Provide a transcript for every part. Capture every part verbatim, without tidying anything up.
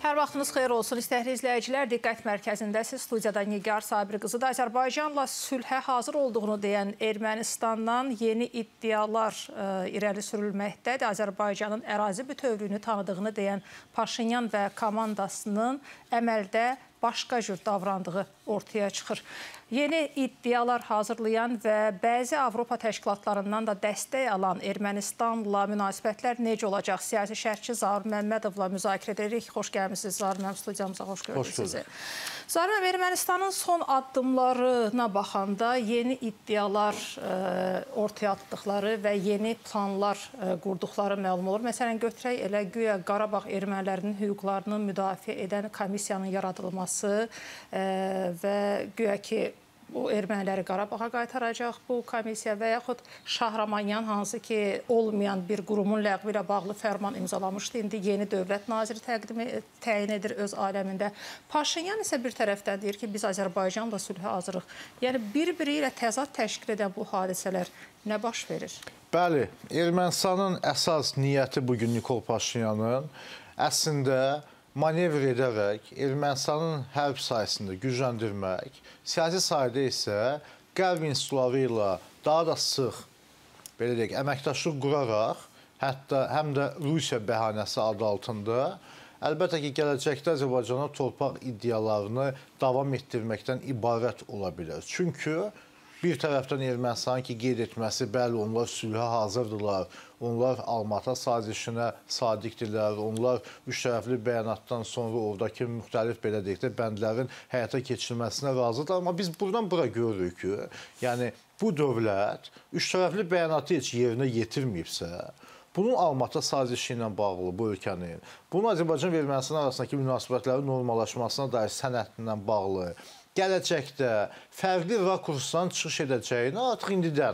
Hər vaxtınız xeyir olsun, istəkli izləyicilər. Diqqət mərkəzindəsiz. Studiyada Nigar Sabir qızı da Azərbaycanla sülhə hazır olduğunu deyən Ermənistandan yeni iddialar ə, irəli sürülməkdədir. Azərbaycanın ərazi bütövlüyünü tanıdığını deyən Paşinyan və komandasının əməldə başqa cür davrandığı ortaya çıxır. Yeni iddialar hazırlayan və bəzi Avropa təşkilatlarından da dəstək alan Ermənistanla münasibətlər necə olacaq? Siyasi şərhçi Zaur Məmmədovla müzakirə edirik. Xoş gəlmişsiniz Zaur Məmmədov, studiyamıza xoş gördük sizi. Zaur Məmmədov, Ermənistanın son addımlarına baxanda yeni iddialar ə, ortaya atdıqları və yeni planlar ə, qurduqları məlum olur. Məsələn, götürək elə güya Qarabağ ermənilərinin hüquqlarını müdafiə edən komissiyanın yaradılması ə, və güya ki, bu erməniləri Qarabağa qaytaracaq bu komissiya və yaxud Şahramanyan, hansı ki, olmayan bir qurumun ləğvi ilə bağlı fərman imzalamışdı. İndi yeni dövlət naziri təqdimi təyin edir öz aləmində. Paşinyan isə bir tərəfdən deyir ki, biz Azərbaycanla sülhə hazırıq. Yəni, bir-biri ilə təzad təşkil edən bu hadisələr nə baş verir? Bəli, Ermənistanın əsas niyyəti bugün Nikol Paşinyanın əslində manevr edərək Ermənistanın hərb sayəsində gücləndirmək, siyasi sayədə isə qərb institutları ilə daha da sıx, belə deyək, əməkdaşlıq quraraq, hətta həm də Rusiya bəhanəsi adı altında, əlbəttə ki, gələcəkdə Azərbaycana torpaq iddialarını davam etdirməkdən ibarət ola bilər. Çünki bir tərəfdən Ermənistanın ki, qeyd etməsi, bəli, onlar sülhə hazırdırlar, onlar Almatı sazişinə sadiqdirlər, onlar üç tərəfli bəyanatdan sonra oradakı müxtəlif, belə deyək də, bəndlərin həyata keçirilməsinə razıdır. Amma biz buradan bura görürük ki, yəni bu dövlət üç tərəfli bəyanatı heç yerinə yetirməyibsə, bunun Almatı sazişi ilə bağlı bu ölkənin, bunun Azərbaycan və Ermənistan arasındakı münasibətlərin normallaşmasına dair sənədindən bağlı, gələcəkdə fərqli rakursdan çıxış edəcəyini artıq indidən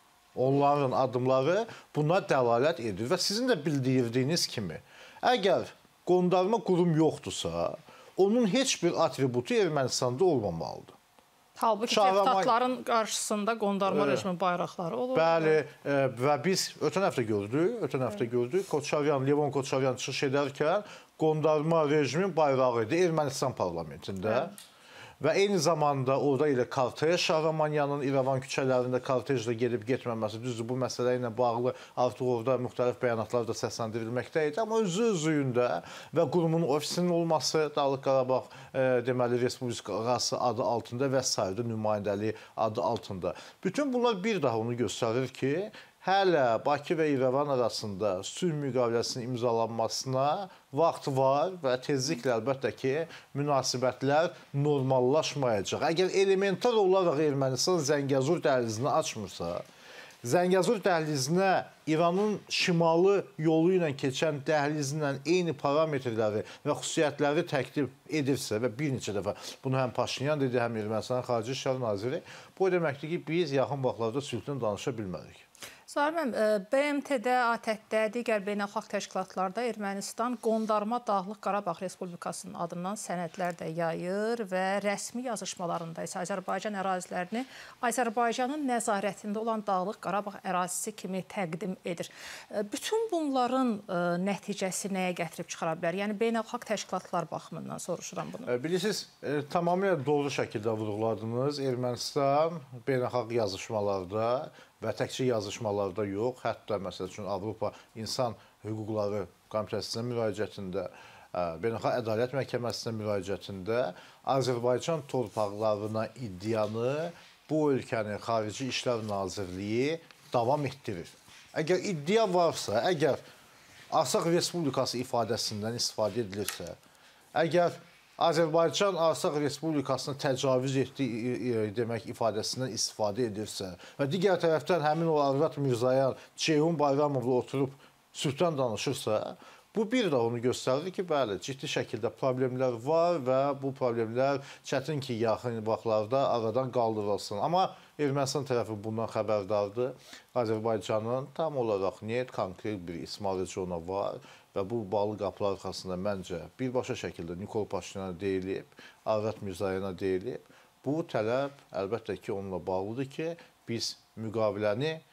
onların addımları buna dəlalət edir. Və sizin də bildirdiyiniz kimi, əgər qondarma qurum yoxdursa, onun heç bir atributu Ermənistanda olmamalıdır. Halbuki deputatların qarşısında qondarma rejimin bayraqları olur. Bəli, e, və biz ötən həftə gördük, ötən həftə gördük, Koçaryan, Levon Koçaryan çıxış edərkən qondarma rejimin bayrağı idi Ermənistan parlamentində. Evet. Və eyni zamanda orada ilə kortej, Şahramanyanın İrəvan küçələrində kortejlə gedib getməməsi, düzdür, bu məsələ ilə bağlı artıq orada müxtəlif bəyanatlar da səsləndirilməkdə idi. Amma özü-özüyündə və qurumun ofisinin olması, Dağlıq Qarabağ e, deməli Respublikası adı altında və sairə nümayəndəliyi adı altında. Bütün bunlar bir daha onu göstərir ki, hələ Bakı və İrəvan arasında sülh müqaviləsinin imzalanmasına vaxt var və tezliklə əlbəttə ki, münasibətlər normallaşmayacaq. Əgər elementar olaraq Ermənistan Zəngəzur dəhlizini açmırsa, Zəngəzur dəhlizinə İranın şimalı yolu ilə keçən dəhlizinlə eyni parametrləri və xüsusiyyətləri təklif edirsə və bir neçə dəfə bunu həm Paşinyan dedi, həm Ermənistanın Xarici İşlər Naziri, bu deməkdir ki, biz yaxın vaxtlarda sülhdən danışa bilmərik. Zaur Məmmədov, B M T-də, A T T-də, digər beynəlxalq təşkilatlarda Ermənistan qondarma Dağlıq Qarabağ Respublikasının adından sənədlər də yayır və rəsmi yazışmalarında isə Azərbaycan ərazilərini Azərbaycanın nəzarətində olan Dağlıq Qarabağ ərazisi kimi təqdim edir. Bütün bunların nəticəsi nəyə gətirib çıxara bilər? Yəni, beynəlxalq təşkilatlar baxımından soruşuram bunu. Bilirsiniz, tamamilə doğru şəkildə vurğuladınız. Ermənistan beynəlxalq yazışmalarda və təkcə yazışmalarda yox, hətta məsəl üçün Avropa İnsan Hüquqları Komitəsinə müraciətində, Beynəlxalq Ədalət Məhkəməsinə müraciətində Azərbaycan torpaqlarına iddianı bu ölkənin Xarici İşlər Nazirliyi davam etdirir. Əgər iddia varsa, əgər Arsaq Respublikası ifadəsindən istifadə edilirsə, əgər Azərbaycan Arsaq Respublikasını təcavüz etdiyi demək ifadəsindən istifadə edirsə və digər tərəfdən həmin o Arvad Mirzayan, Ceyhun Bayramovla oturub sülhdən danışırsa, bu bir də onu göstərir ki, bəli, ciddi şəkildə problemlər var və bu problemlər çətin ki, yaxın vaxtlarda aradan qaldırılsın. Amma Ermənistan tərəfi bundan xəbərdardır. Azərbaycanın tam olaraq niyət konkret bir istismar zonu var. Və bu bağlı qapılar arxasında məncə birbaşa şəkildə Nikol Paşinyana deyilib, Arvad Mirzayana deyilib. Bu tələb əlbəttə ki, onunla bağlıdır ki, biz müqaviləni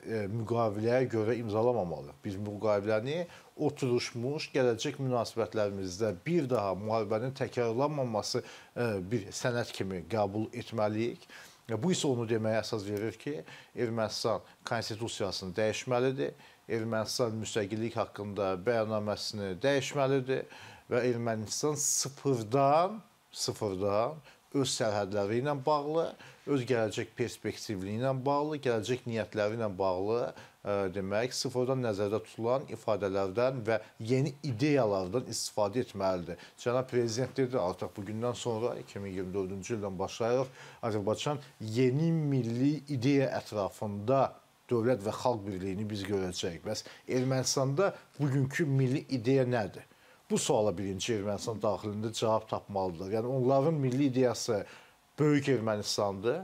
e, müqaviləyə görə imzalamamalıyıq. Biz müqaviləni oturuşmuş gələcək münasibətlərimizdə bir daha müharibənin təkrarlanmaması e, bir sənəd kimi qəbul etməliyik. Bu isə onu deməyə əsas verir ki, Ermənistan konstitusiyasını dəyişməlidir, Ermənistan müstəqillik haqqında bəyannaməsini dəyişməlidir və Ermənistan sıfırdan, sıfırdan öz sərhədləri ilə bağlı, öz gələcək perspektivliyi ilə bağlı, gələcək niyyətləri ilə bağlı ə, demək, sıfırdan nəzərdə tutulan ifadələrdən və yeni ideyalardan istifadə etməlidir. Cənab Prezident dedi, artıq bugündən sonra iki min iyirmi dördüncü ildən başlayaraq Azərbaycan yeni milli ideya ətrafında dövlət və xalq birliyini biz görəcəyik. Bəs Ermənistanda bugünkü milli ideya nədir? Bu suala birinci Ermənistan daxilində cavab tapmalıdır. Yəni onların milli ideyası Böyük Ermənistandır,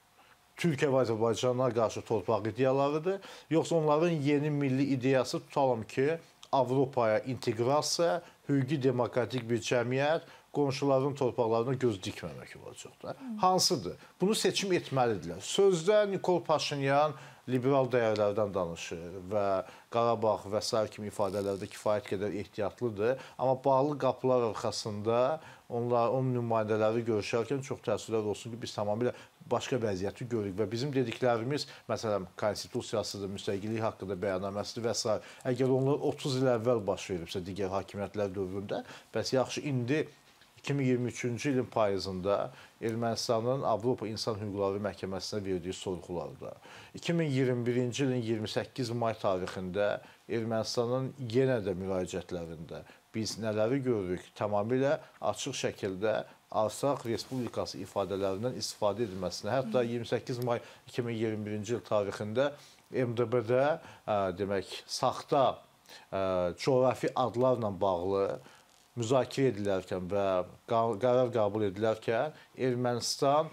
Türkiyə və Azərbaycana qarşı torpaq ideyalarıdır, yoxsa onların yeni milli ideyası tutalım ki, Avropaya inteqrasiya, hüquqi demokratik bir cəmiyyət, qonşuların torpaqlarına göz dikməmək olacaq da. Hansıdır? Bunu seçim etməlidirlər. Sözdə Nikol Paşinyan liberal dəyərlərdən danışır və Qarabağ və sair kimi ifadələrdə kifayət qədər ehtiyatlıdır. Amma bağlı qapılar arxasında onlar, onun nümayəndələri görüşərkən çox təəssüflər olsun ki, biz tamamilə başqa vəziyyəti görürük və bizim dediklərimiz, məsələn, konstitusiyasıdır, müstəqillik haqqında bəyannaməsidir və s. Əgər onlar otuz il əvvəl baş veribsə digər hakimiyyətlər dövründə, bəs yaxşı, indi iki min iyirmi üçüncü ilin payızında Ermənistanın Avropa İnsan Hüquqları Məhkəməsinə verdiyi sorğularda, iki min iyirmi birinci ilin iyirmi səkkiz may tarixində Ermənistanın yenə də müraciətlərində biz nələri görürük? Tamamilə açıq şəkildə Arsaq Respublikası ifadələrindən istifadə edilməsinə, hətta iyirmi səkkiz may iki min iyirmi birinci il tarixində M D B-də demək, saxta coğrafi adlarla bağlı müzakirə edilərkən və qərar qəbul edilərkən Ermənistan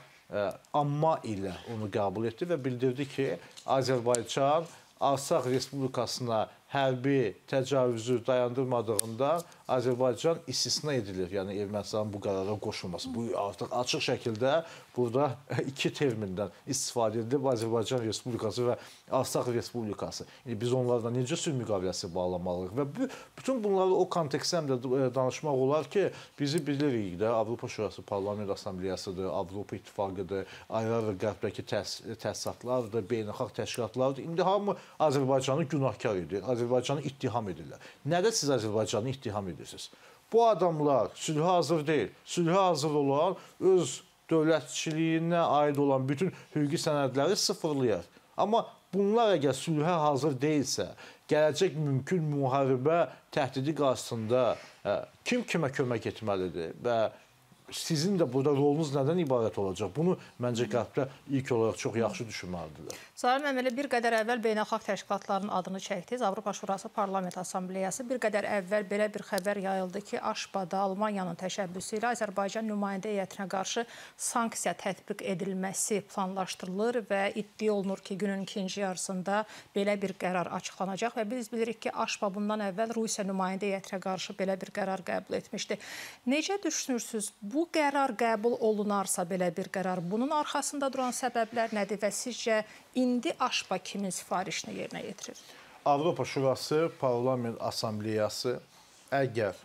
amma ilə onu qəbul etdi və bildirdi ki, Azərbaycan Arsaq Respublikasına hərbi təcavüzü dayandırmadığından Azərbaycan istisna edilir. Yəni Ermənistanın bu qərara qoşulması. Bu artıq açıq şəkildə burada iki termindən istifadə edilib Azərbaycan Respublikası və Arsaq Respublikası. Yəni biz onlarla necə sülh müqaviləsi bağlamalıyıq və bu, bütün bunları o kontekstdə də danışmaq olar ki, bizi bilirik də Avropa Şurası Parlament Assambleyasıdır, Avropa İttifaqıdır, ayrı-ayrı qərbdəki təs təsisatlardır, beynəlxalq təşkilatlardır. İndi hamı Azərbaycanı günahkar edir, Azərbaycanı ittiham edirlər. Nədə siz Azərbaycanı ittiham edirsiniz? Bu adamlar sülhə hazır deyil. Sülhə hazır olan öz dövlətçiliyinə aid olan bütün hüquqi sənədləri sıfırlayır. Amma bunlar əgər sülhə hazır deyilsə, gələcək mümkün müharibə təhdidi qarşısında kim kimə kömək etməlidir və sizin də burada rolunuz nədən ibarət olacaq? Bunu məncə qərbdə ilk olaraq çox yaxşı düşünməlidirlər. Zaur müəllim, bir qədər əvvəl beynəlxalq təşkilatların adını çəkdiniz. Avropa Şurası Parlament Assambleyası bir qədər əvvəl belə bir xəbər yayıldı ki, Aşbada Almaniyanın təşəbbüsü ilə Azərbaycan nümayəndə heyətinə qarşı sanksiya tətbiq edilməsi planlaşdırılır və iddia olunur ki, günün ikinci yarısında belə bir qərar açıqlanacaq və biz bilirik ki, Aşba bundan əvvəl Rusiya nümayəndə heyətinə qarşı belə bir qərar qəbul etmişdi. Necə düşünürsünüz? Bu qərar qəbul olunarsa belə bir qərar, bunun arxasında duran səbəblər nədir və sizcə indi Aşba kimin sifarişini yerinə yetirir? Avropa Şurası Parlament Assambleyası əgər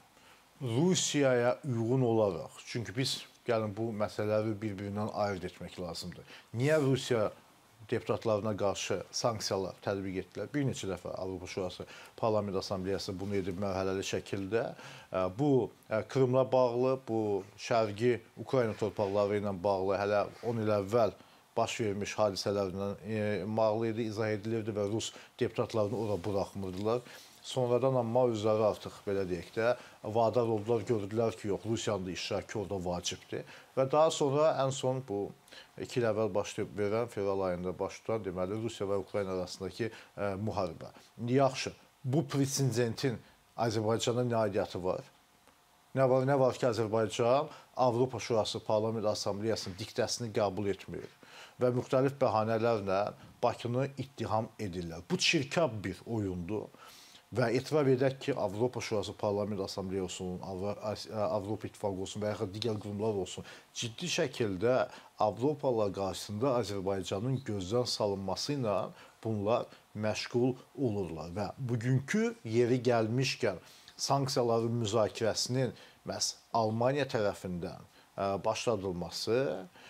Rusiyaya uyğun olaraq, çünki biz gəlin bu məsələləri bir-birindən ayırt etmək lazımdır. Niyə Rusiya deputatlarına qarşı sanksiyalar tətbiq etdilər? Bir neçə dəfə Avropa Şurası Parlament Assambleyası bunu edib mərhələli şəkildə. Bu Krımla bağlı, bu şərqi Ukrayna torpaqları ilə bağlı hələ on il əvvəl baş vermiş hadisələrlə bağlı idi, izah edilirdi və Rus deputatlarını ora buraxmırdılar. Sonradan amma özləri artıq, belə deyək də, vadar oldular, gördülər ki, yox, Rusiyanın da iştirakı orada vacibdir. Və daha sonra ən son bu iki il əvvəl başlayıb verən, fevral ayında baş tutan, deməli, Rusiya və Ukrayna arasındakı ə, müharibə. Yaxşı, bu pretendentin Azərbaycana nə aidiyyatı var? Nə var, nə var ki, Azərbaycan Avropa Şurası Parlament Assambleyasının diktəsini qəbul etmir və müxtəlif bəhanələrlə Bakını ittiham edirlər. Bu çirkab bir oyundur. Və etiraf edək ki, Avropa Şurası Parlament Assambleyası olsun, Avropa İttifaqı olsun və yaxud digər qurumlar olsun, ciddi şəkildə Avropalılar qarşısında Azərbaycanın gözdən salınması ilə bunlar məşğul olurlar və bugünkü yeri gəlmişkən sanksiyaların müzakirəsinin məhz Almaniya tərəfindən başladılması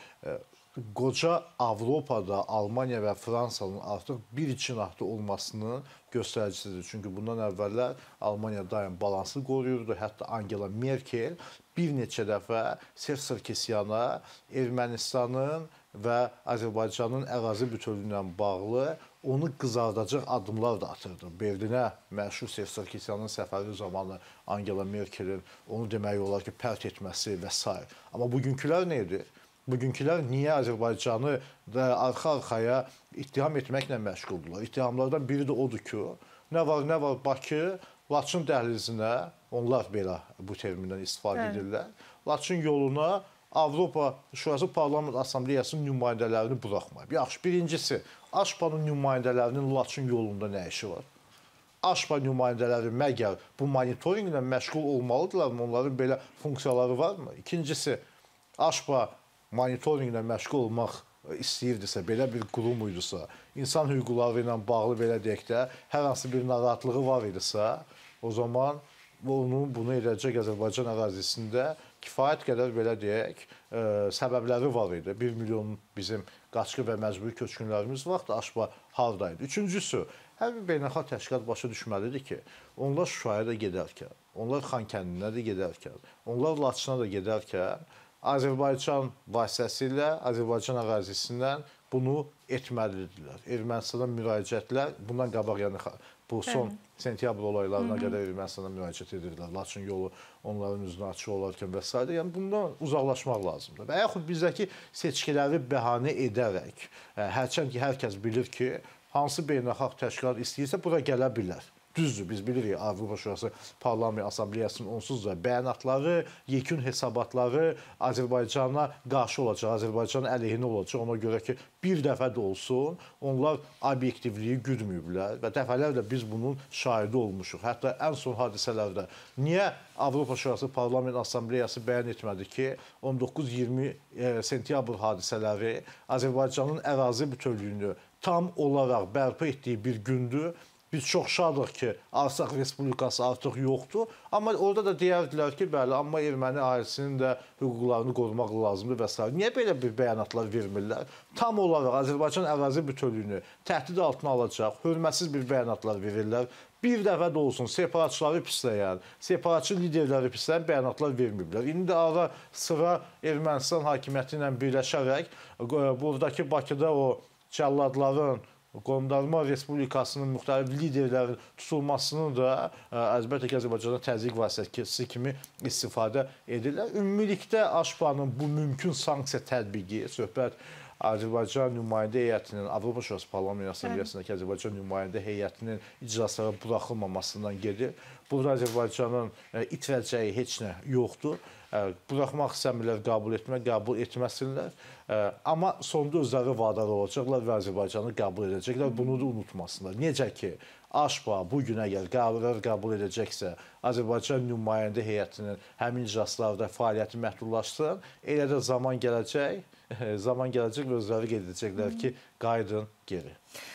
qoca Avropada Almaniya və Fransanın artıq bir cinahda olmasının göstəricisidir. Çünki bundan əvvəllər Almaniya daim balansı qoruyurdu. Hətta Angela Merkel bir neçə dəfə Serj Sarkisiana Ermənistanın və Azərbaycanın ərazi bütövlüyünə bağlı onu qızardacaq addımlar da atırdı. Berlinə məşhur Serj Sarkisianın səfəri zamanı Angela Merkelin onu demək olar ki, pərt etməsi və s. Amma bugünkülər nə edir? Bugünkülər niyə Azərbaycanı da arxa-arxaya ittiham etməklə məşğuldurlar? İttihamlardan biri də odur ki, nə var, nə var Bakı, Laçın dəhlizinə, onlar belə bu termindən istifadə edirlər, Laçın yoluna Avropa Şurası Parlament Assambleyasının nümayəndələrini buraxmayıb. Yaxşı, birincisi, AŞPA-nın nümayəndələrinin Laçın yolunda nə işi var? AŞPA nümayəndələri məgər bu monitorinqlə məşğul olmalıdırlar mı? Onların belə funksiyaları varmı? İkincisi, AŞPA monitorinqlə məşğul olmaq istəyirdisə, belə bir qurum idisə, insan hüquqları ilə bağlı belə deyək də, hər hansı bir narahatlığı var idisə, o zaman onun bunu edəcək Azərbaycan ərazisində kifayət qədər belə deyək, ə, səbəbləri var idi. Bir milyon bizim qaçqı və məcburi köçkünlərimiz vaxtı AŞPA hardaydı. Üçüncüsü, hər bir beynəlxalq təşkilat başa düşməlidir ki, onlar Şuşaya da gedərkən, onlar Xankəndinə də gedərkən, onlar Laçına da gedərkən, Azərbaycan vasitəsilə Azərbaycan ərazisindən bunu etməlidirlər. Ermənistana müraciətlər, bundan qabaq yəni bu son sentyabr olaylarına qədər Ermənistana müraciət edirlər. Laçın yolu onların üzünə açıq olarkən və s. Yəni bundan uzaqlaşmaq lazımdır. Və yaxud bizdəki seçkiləri bəhanə edərək, hərçənd ki, hər kəs bilir ki, hansı beynəlxalq təşkilat istəyirsə bura gələ bilər. Düzdür, biz bilirik Avropa Şurası Parlament Assambleyasının onsuz da bəyanatları, yekun hesabatları Azərbaycana qarşı olacaq, Azərbaycan əleyhinə olacaq. Ona görə ki, bir dəfə də olsun, onlar obyektivliyi güdməyiblər və dəfələrlə biz bunun şahidi olmuşuq. Hətta ən son hadisələrdə niyə Avropa Şurası Parlament Assambleyası bəyan etmədi ki, on doqquz iyirmi sentyabr hadisələri Azərbaycanın ərazi bütövlüyünü tam olaraq bərpa etdiyi bir gündür. Biz çox şadıq ki, Arsaq Respublikası artıq yoxdur. Amma orada da deyərdilər ki, bəli, amma erməni ailəsinin də hüquqlarını qorumaq lazımdır və s. Niyə belə bir bəyanatlar vermirlər? Tam olaraq Azərbaycan ərazi bütövlüyünü təhdid altına alacaq, hörmətsiz bir bəyanatlar verirlər. Bir dəfə də olsun separatçıları pisləyən, separatçı liderləri pisləyən bəyanatlar verməyiblər. İndi ara sıra Ermənistan hakimiyyəti ilə birləşərək buradakı Bakıda o cəlladların Qondarma Respublikasının müxtəlif liderlərin tutulmasını da əlbəttə ki, Azərbaycanda təzyiq vasitəsi kimi istifadə edirlər. Ümumilikdə AŞPA-nın bu mümkün sanksiya tətbiqi, söhbət Azərbaycan nümayəndə heyətinin, Avropa Şurası Parlament Assambleyasındakı Azərbaycan nümayəndə heyətinin iclaslara buraxılmamasından gedir. Burada Azərbaycanın itirəcəyi heç nə yoxdur. Buraxmaq istəmirlər, qəbul etmək, qəbul etməsinlər. Amma sonda özləri vadar olacaqlar və Azərbaycanı qəbul edəcəklər. Bunu da unutmasınlar. Necə ki, AŞPA bugün əgər qəbullar qəbul edəcəksə, Azərbaycan nümayəndə heyətinin həmin iclaslarda fəaliyyəti məhdudlaşsın, elə də zaman gələcək, zaman gələcək və özləri qeyd edəcəklər ki, qayıdın geri.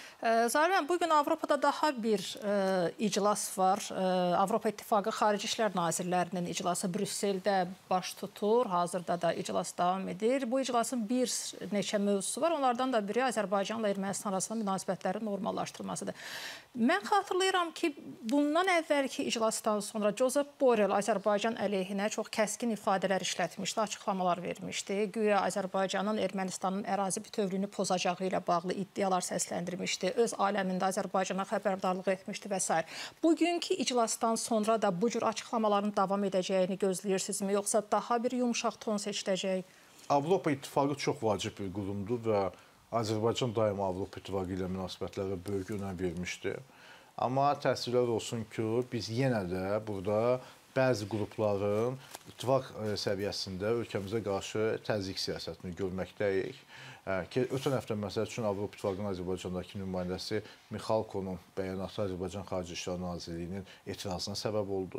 Zalim, bugün Avropada daha bir e, iclas var. E, Avropa İttifaqı Xarici İşlər Nazirlərinin iclası Brüsseldə baş tutur. Hazırda da iclas davam edir. Bu iclasın bir neçə mövzusu var. Onlardan da biri Azərbaycanla Ermənistan arasında münasibətlərin normallaşdırılmasıdır. Mən xatırlayıram ki, bundan əvvəlki iclasdan sonra Josep Borrell Azərbaycan əleyhinə çox kəskin ifadələr işlətmişdi, açıqlamalar vermişdi. Güya Azərbaycanın Ermənistanın ərazi bütövlüyünü pozacağı ilə bağlı iddialar səsləndirmişdi. Öz aləmində Azərbaycana xəbərdarlıq etmişdi və s. Bugünkü iclasdan sonra da bu cür açıqlamaların davam edəcəyini gözləyirsinizmi, yoxsa daha bir yumşaq ton seçiləcək? Avropa İttifaqı çox vacib bir qurumdur və Azərbaycan daima Avropa İttifaqı ilə münasibətlərə böyük önəm vermişdi. Amma təəssüflər olsun ki, biz yenə də burada bəzi qrupların ittifaq səviyyəsində ölkəmizə qarşı təzyiq siyasətini görməkdəyik. Ki, ötən həftə məsəl üçün Avropa İttifaqının Azərbaycandakı nümayəndəsi Mixalkonun bəyanatı Azərbaycan Xarici İşlər Nazirliyinin etirazına səbəb oldu.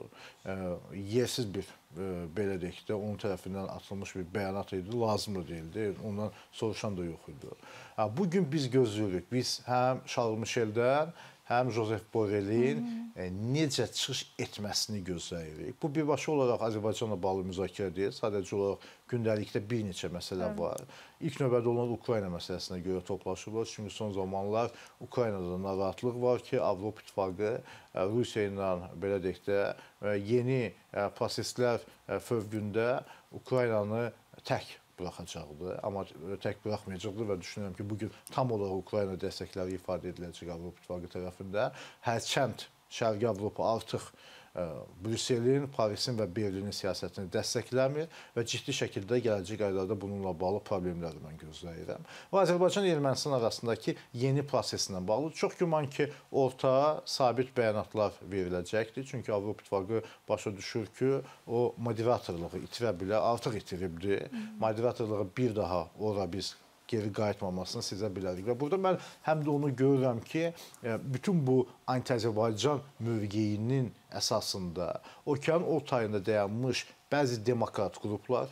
Yersiz bir, belə deyək də, onun tərəfindən atılmış bir bəyanat idi, lazım da deyildi, ondan soruşan da yox idi. Bugün biz gözləyirik, biz həm Charles Michel'dən, həm Josep Borrellin necə çıxış etməsini gözləyirik. Bu birbaşa olaraq Azərbaycanla bağlı müzakirə deyil, sadəcə olaraq gündəlikdə bir neçə məsələ var. İlk növbədə onlar Ukrayna məsələsinə görə toplaşırlar. Çünki son zamanlar Ukraynada narahatlıq var ki, Avropa İttifaqı Rusiya ilə, belə deyək də, yeni proseslər fövqündə Ukraynanı tək buraxacaqdır, amma tək buraxmayacaqdır və düşünürəm ki, bugün tam olaraq Ukrayna dəstəkləri ifadə ediləcək Avropa İttifaqı tərəfində. Hərçənd Şərqi Avropa artıq Brüsselin, Parisin və Berlinin siyasətini dəstəkləmir və ciddi şəkildə gələcək aylarda bununla bağlı problemləri mən gözləyirəm. Və Azərbaycan-Ermənistan arasındakı yeni proseslə bağlı çox güman ki, ortaya sabit bəyanatlar veriləcəkdir. Çünki Avropa İttifaqı başa düşür ki, o moderatorluğu itirə bilər, artıq itiribdir. Moderatorluğu bir daha ora biz geri qayıtmamasını sizə bilərik. Və burada mən həm də onu görürəm ki, bütün bu anti-Azərbaycan mövqeyinin əsasında okeanın ortayında dayanmış bəzi demokrat qruplar,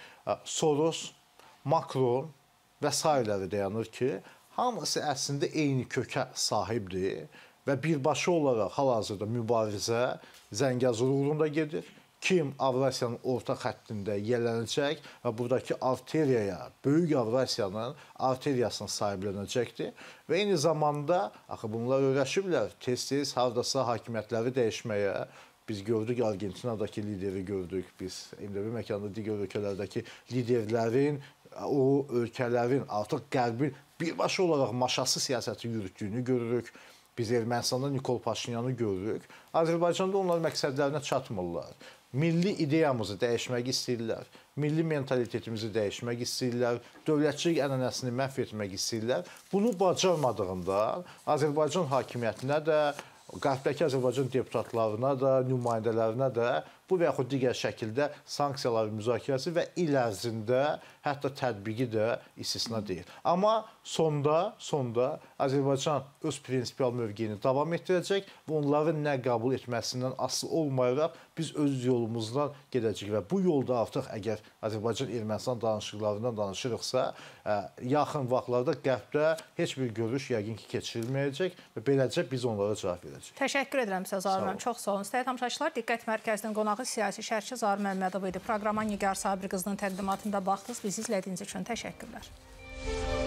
Soros, Macron və sairələri dayanır ki, hamısı əslində eyni kökə sahibdir və birbaşa olaraq hal-hazırda mübarizə Zəngəzur uğrunda gedir. Kim Avrasiyanın orta xəttində yiyələnəcək və buradakı arteriyaya, böyük Avrasiyanın arteriyasını sahiblənəcəkdir. Və eyni zamanda, axı bunlar öyrəşiblər, tez-tez hardasa hakimiyyətləri dəyişməyə. Biz gördük, Argentinadakı lideri gördük, biz M D B məkanda digər ölkələrdəki liderlərin, o ölkələrin artıq qərbin birbaşa olaraq maşası siyasəti yürütdüyünü görürük. Biz Ermənistanda Nikol Paşinyanı görürük. Azərbaycanda onlar məqsədlərinə çatmırlar. Milli ideyamızı dəyişmək istəyirlər, milli mentalitetimizi dəyişmək istəyirlər, dövlətçilik ənənəsini məhv etmək istəyirlər. Bunu bacarmadığında Azərbaycan hakimiyyətinə də, Qərbdəki Azərbaycan deputatlarına da, nümayəndələrinə də bu və yaxud digər şəkildə sanksiyaların müzakirəsi və il ərzində hətta tətbiqi də istisna deyil. Amma sonda, sonda Azərbaycan öz prinsipial mövqeyini davam etdirəcək və onların nə qəbul etməsindən asılı olmayaraq biz öz yolumuzdan gedəcəyik və bu yolda artıq əgər Azərbaycan-Ermənistan danışıqlarından danışırıqsa, yaxın vaxtlarda Qərbdə heç bir görüş yəqin ki, keçirilməyəcək və beləcə biz onlara cavab verəcəyik. Təşəkkür edirəm sizə Zaur müəllim, çox sağ olun. İstəyir tamaşaçılar, Diqqət Mərkəzinin qonağı siyasi şərhçi Zaur Məmmədov idi. Proqrama Nigar Sabir qızının təqdimatında baxdınız. Bizi izlədiyiniz üçün təşəkkürlər.